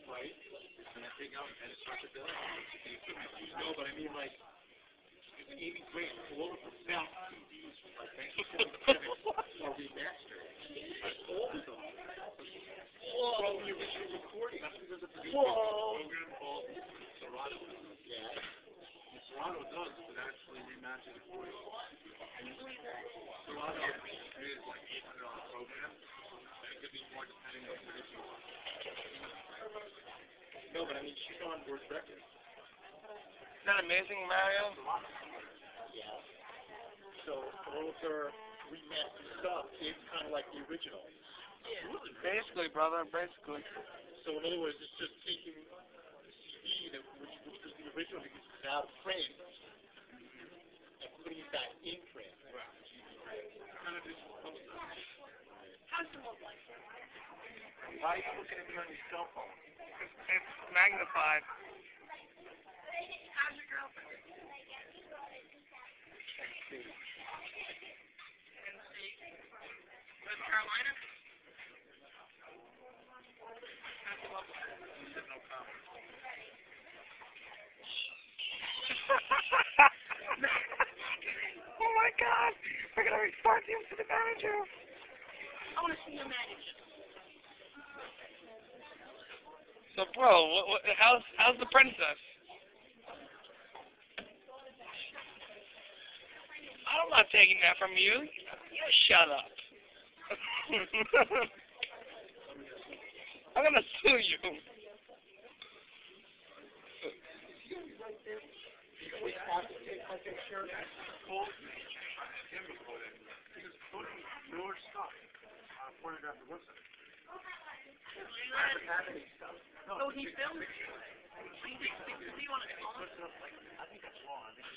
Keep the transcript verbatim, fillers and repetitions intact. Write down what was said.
right? And I take out and it starts to build. No, but I mean like eighty great all of the best C Ds from like nineteen seventy-seven are remastered. All of them. From the original recording. That's because of the program called Serato. Yeah. And Serato does, but actually rematches it for you. And Serato is like eight hundred dollar program. And it could be more depending on what you want. No, but I mean, she's on Word Records. Isn't that amazing, Mario? Yeah. So all of her remastered stuff is kind of like the original. Yeah. Basically, brother, basically. So in other words, it's just taking the C D that which, which was the original because it was out of print and putting it back in print. Right. Kind of just How's the mobile life? Why are you looking at me on your cell phone? It's, it's magnified. How's your girlfriend? See. North Carolina? No comment. Oh my God! We're gonna report you to the manager. I want to see your manager. So, bro, what, what, how's how's the princess? I'm not taking that from you. You shut up. I'm gonna sue you. Your stuff on a pornographic website. No, he filmed it. He did. Do you want to call him? I think that's wrong.